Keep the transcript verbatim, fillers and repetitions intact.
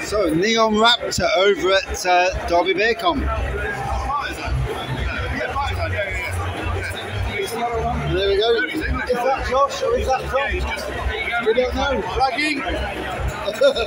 So, Neon Raptor over at uh, Derby Beer Con. There we go. Is that Josh or is that Tom? We don't know. Flagging.